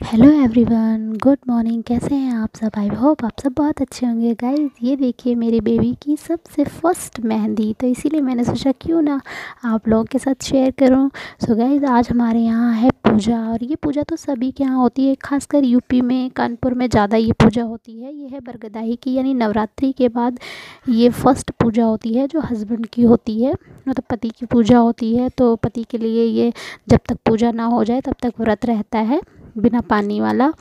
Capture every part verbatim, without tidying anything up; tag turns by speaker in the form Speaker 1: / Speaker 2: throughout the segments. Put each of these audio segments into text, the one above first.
Speaker 1: Hello everyone, good morning. कैसे हैं आप सब? आई होप आप सब बहुत अच्छे होंगे। गाइस, ये देखिए मेरी बेबी की सबसे फर्स्ट मेहंदी, तो इसीलिए मैंने सोचा क्यों ना आप लोगों के साथ शेयर करूं। सो गाइस, आज हमारे यहाँ है पूजा, और ये पूजा तो सभी के यहाँ होती है, खासकर यूपी में, कानपुर में ज़्यादा ये पूजा होती है। ये है बरगदाई की, यानी नवरात्रि के बाद ये फर्स्ट पूजा होती है जो हस्बैंड की होती है, मतलब पति की पूजा होती है। तो पति के लिए ये जब तक पूजा ना हो जाए तब तक व्रत रहता है, बिना पानी वाला।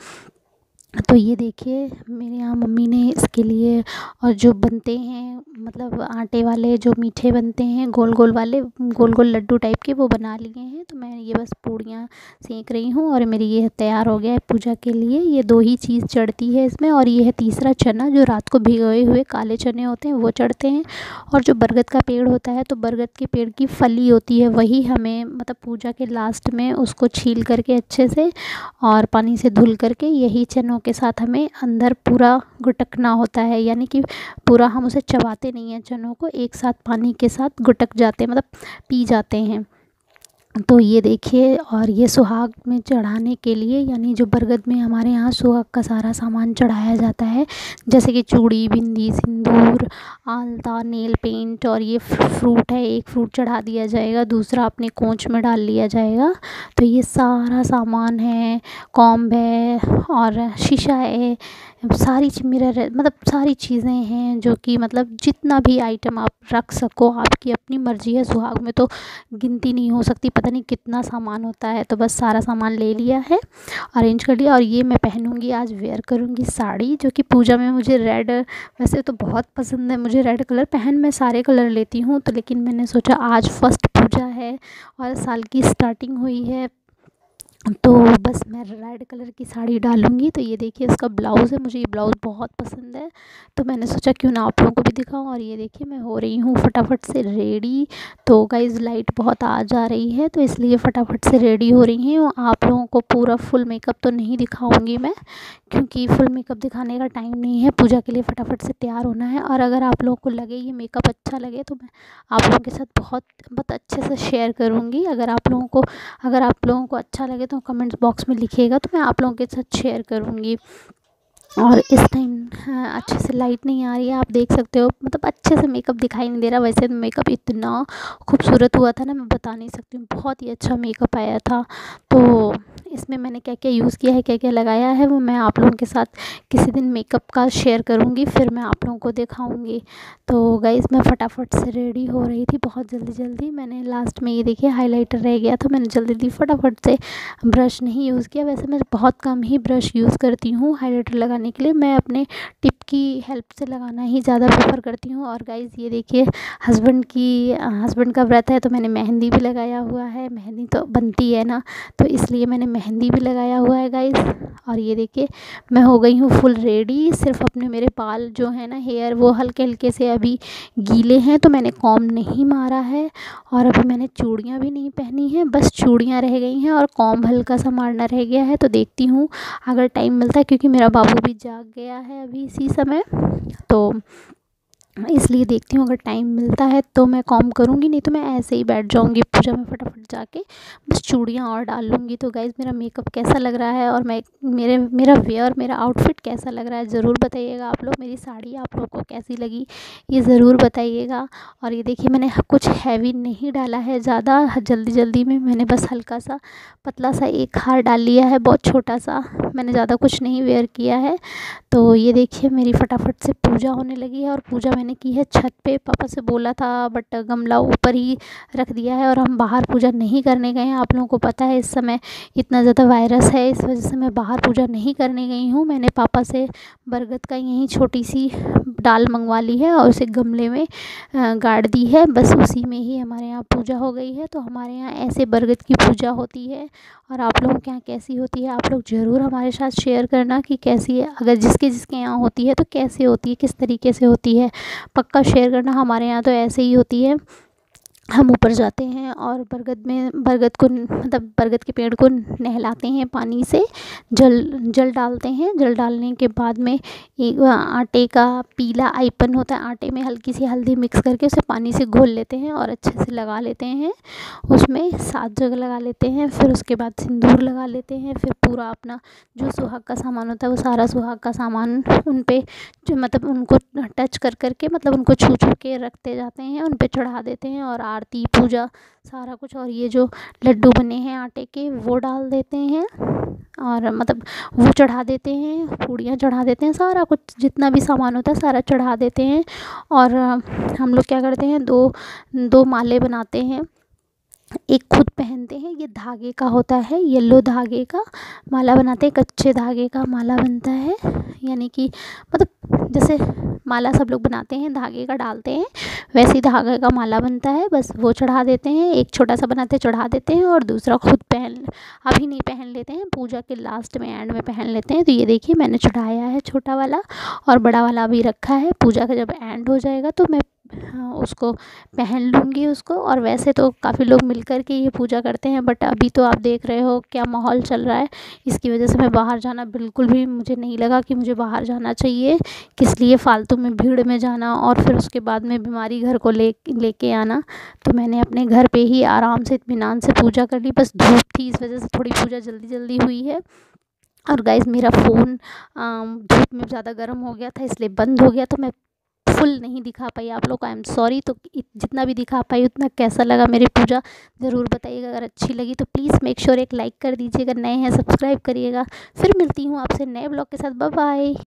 Speaker 1: तो ये देखिए मेरे यहाँ मम्मी ने इसके लिए, और जो बनते हैं मतलब आटे वाले जो मीठे बनते हैं, गोल गोल वाले, गोल गोल लड्डू टाइप के, वो बना लिए हैं। तो मैं ये बस पूड़ियाँ सेंक रही हूँ, और मेरी ये तैयार हो गया है पूजा के लिए। ये दो ही चीज़ चढ़ती है इसमें, और ये है तीसरा चना, जो रात को भिगोए हुए काले चने होते हैं वो चढ़ते हैं। और जो बरगद का पेड़ होता है, तो बरगद के पेड़ की फली होती है, वही हमें मतलब पूजा के लास्ट में उसको छील करके अच्छे से और पानी से धुल करके यही चनों के साथ हमें अंदर पूरा गुटकना होता है, यानी कि पूरा हम उसे चबाते नहीं हैं, चनों को एक साथ पानी के साथ गुटक जाते हैं, मतलब पी जाते हैं। तो ये देखिए, और ये सुहाग में चढ़ाने के लिए, यानी जो बरगद में हमारे यहाँ सुहाग का सारा सामान चढ़ाया जाता है, जैसे कि चूड़ी, बिंदी, सिंदूर, आलता, नेल पेंट, और ये फ्रूट है, एक फ्रूट चढ़ा दिया जाएगा, दूसरा अपने कोंच में डाल लिया जाएगा। तो ये सारा सामान है, कॉम्ब है और शीशा है, सारी मिरर है, मतलब सारी चीज़ें हैं जो कि मतलब जितना भी आइटम आप रख सको, आपकी अपनी मर्ज़ी है। सुहाग में तो गिनती नहीं हो सकती, पता नहीं कितना सामान होता है। तो बस सारा सामान ले लिया है, अरेंज कर लिया। और ये मैं पहनूंगी, आज वेयर करूंगी साड़ी, जो कि पूजा में मुझे रेड वैसे तो बहुत पसंद है, मुझे रेड कलर पहन मैं सारे कलर लेती हूँ, तो लेकिन मैंने सोचा आज फर्स्ट पूजा है और साल की स्टार्टिंग हुई है, तो बस मैं रेड कलर की साड़ी डालूंगी। तो ये देखिए इसका ब्लाउज़ है, मुझे ये ब्लाउज़ बहुत पसंद है, तो मैंने सोचा क्यों ना आप लोगों को भी दिखाऊं। और ये देखिए मैं हो रही हूँ फटाफट से रेडी। तो गाइज़ लाइट बहुत आ जा रही है, तो इसलिए फटाफट से रेडी हो रही हूँ। आप लोगों को पूरा फुल मेकअप तो नहीं दिखाऊंगी मैं, क्योंकि फुल मेकअप दिखाने का टाइम नहीं है, पूजा के लिए फटाफट से तैयार होना है। और अगर आप लोगों को लगे ये मेकअप अच्छा लगे, तो मैं आप लोगों के साथ बहुत बहुत अच्छे से शेयर करूँगी। अगर आप लोगों को अगर आप लोगों को अच्छा लगे तो कमेंट्स बॉक्स में लिखिएगा, तो मैं आप लोगों के साथ शेयर करूँगी। और इस टाइम हाँ, अच्छे से लाइट नहीं आ रही है, आप देख सकते हो, मतलब अच्छे से मेकअप दिखाई नहीं दे रहा। वैसे तो मेकअप इतना खूबसूरत हुआ था ना, मैं बता नहीं सकती हूँ, बहुत ही अच्छा मेकअप आया था। तो इसमें मैंने क्या क्या यूज़ किया है, क्या क्या लगाया है, वो मैं आप लोगों के साथ किसी दिन मेकअप का शेयर करूँगी, फिर मैं आप लोगों को दिखाऊँगी। तो गाइज़ मैं फटाफट से रेडी हो रही थी, बहुत जल्दी जल्दी। मैंने लास्ट में ये देखिए हाइलाइटर रह गया था, मैंने जल्दी जल्दी फटाफट से ब्रश नहीं यूज़ किया। वैसे मैं बहुत कम ही ब्रश यूज़ करती हूँ हाइलाइटर लगाने के लिए, मैं अपने टिप की हेल्प से लगाना ही ज़्यादा प्रेफर करती हूँ। और गाइज़ ये देखिए हस्बैंड की हस्बैंड का व्रत है, तो मैंने मेहंदी भी लगाया हुआ है, मेहंदी तो बनती है ना, तो इसलिए मैंने मेहंदी भी लगाया हुआ है गाइज़। और ये देखिए मैं हो गई हूँ फुल रेडी, सिर्फ अपने मेरे बाल जो है ना, हेयर, वो हल्के हल्के से अभी गीले हैं, तो मैंने कॉम्ब नहीं मारा है। और अभी मैंने चूड़ियाँ भी नहीं पहनी हैं, बस चूड़ियाँ रह गई हैं और कॉम्ब हल्का सा मारना रह गया है। तो देखती हूँ अगर टाइम मिलता है, क्योंकि मेरा बाबू भी जाग गया है अभी इसी समय, तो इसलिए देखती हूँ अगर टाइम मिलता है तो मैं कॉम्ब करूँगी, नहीं तो मैं ऐसे ही बैठ जाऊँगी पूजा में, फटाफट जाके बस चूड़ियाँ और डाल लूँगी। तो गाइज़ मेरा मेकअप कैसा लग रहा है, और मैं मेरे मेरा वेयर मेरा आउटफिट कैसा लग रहा है, ज़रूर बताइएगा आप लोग। मेरी साड़ी आप लोग को कैसी लगी ये ज़रूर बताइएगा। और ये देखिए मैंने कुछ हैवी नहीं डाला है ज़्यादा, जल्दी जल्दी में मैंने बस हल्का सा पतला सा एक हार डाल लिया है, बहुत छोटा सा, मैंने ज़्यादा कुछ नहीं वेयर किया है। तो ये देखिए मेरी फटाफट से पूजा होने लगी है, और पूजा मैंने की है छत पे, पापा से बोला था बट गमला ऊपर ही रख दिया है, और हम बाहर पूजा नहीं करने गए हैं। आप लोगों को पता है इस समय इतना ज़्यादा वायरस है, इस वजह से मैं बाहर पूजा नहीं करने गई हूँ। मैंने पापा से बरगद का यहीं छोटी सी डाल मंगवा ली है, और उसे गमले में गाड़ दी है, बस उसी में ही हमारे यहाँ पूजा हो गई है। तो हमारे यहाँ ऐसे बरगद की पूजा होती है, और आप लोगों के यहाँ कैसी होती है आप लोग ज़रूर हमारे साथ शेयर करना कि कैसी है, अगर जिसके जिसके यहाँ होती है तो कैसे होती है, किस तरीके से होती है, पक्का शेयर करना। हमारे यहाँ तो ऐसे ही होती है, हम ऊपर जाते हैं और बरगद में बरगद को मतलब बरगद के पेड़ को नहलाते हैं पानी से, जल जल डालते हैं। जल डालने के बाद में एक आटे का पीला आइपन होता है, आटे में हल्की सी हल्दी मिक्स करके उसे पानी से घोल लेते हैं और अच्छे से लगा लेते हैं। उसमें सात जगह लगा लेते हैं, फिर उसके बाद सिंदूर लगा लेते हैं। फिर पूरा अपना जो सुहाग का सामान होता है वो सारा सुहाग का सामान उन पे जो मतलब उनको टच कर कर के मतलब उनको छू छू के रखते जाते हैं, उन पे चढ़ा देते हैं और आरती पूजा सारा कुछ। और ये जो लड्डू बने हैं आटे के वो डाल देते हैं और मतलब वो चढ़ा देते हैं, पूड़ियाँ चढ़ा देते हैं, सारा कुछ जितना भी सामान होता है सारा चढ़ा देते हैं। और हम लोग क्या करते हैं, दो दो माले बनाते हैं, एक खुद पहनते हैं, ये धागे का होता है, येलो धागे का माला बनाते हैं, कच्चे धागे का माला बनता है। यानी कि मतलब जैसे माला सब लोग बनाते हैं धागे का डालते हैं, वैसे ही धागे का माला बनता है, बस वो चढ़ा देते हैं। एक छोटा सा बनाते हैं चढ़ा देते हैं और दूसरा खुद पहन अभी नहीं पहन लेते हैं, पूजा के लास्ट में एंड में पहन लेते हैं। तो ये देखिए मैंने चढ़ाया है छोटा वाला और बड़ा वाला अभी रखा है, पूजा का जब एंड हो जाएगा तो मैं हाँ, उसको पहन लूँगी उसको। और वैसे तो काफ़ी लोग मिल कर के ये पूजा करते हैं, बट अभी तो आप देख रहे हो क्या माहौल चल रहा है, इसकी वजह से मैं बाहर जाना बिल्कुल भी मुझे नहीं लगा कि मुझे बाहर जाना चाहिए, किस लिए फ़ालतू में भीड़ में जाना और फिर उसके बाद में बीमारी घर को ले लेके आना। तो मैंने अपने घर पे ही आराम से इत्मीनान से पूजा कर ली, बस धूप थी इस वजह से थोड़ी पूजा जल्दी जल्दी हुई है। और गाइज़ मेरा फ़ोन धूप में ज़्यादा गर्म हो गया था इसलिए बंद हो गया, तो मैं फुल नहीं दिखा पाई आप लोग को, आई एम सॉरी। तो जितना भी दिखा पाई उतना कैसा लगा मेरी पूजा ज़रूर बताइएगा। अगर अच्छी लगी तो प्लीज़ मेक श्योर एक लाइक कर दीजिएगा, नए हैं सब्सक्राइब करिएगा। फिर मिलती हूँ आपसे नए ब्लॉग के साथ, बाय बाय।